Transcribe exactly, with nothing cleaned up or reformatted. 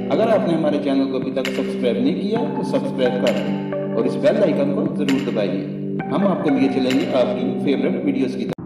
अगर आपने हमारे चैनल को अभी तक सब्सक्राइब नहीं किया तो सब्सक्राइब कर और इस बेल आइकन को जरूर दबाइए। हम आपको लिए चलेंगे आपकी फेवरेट वीडियोस की तरफ।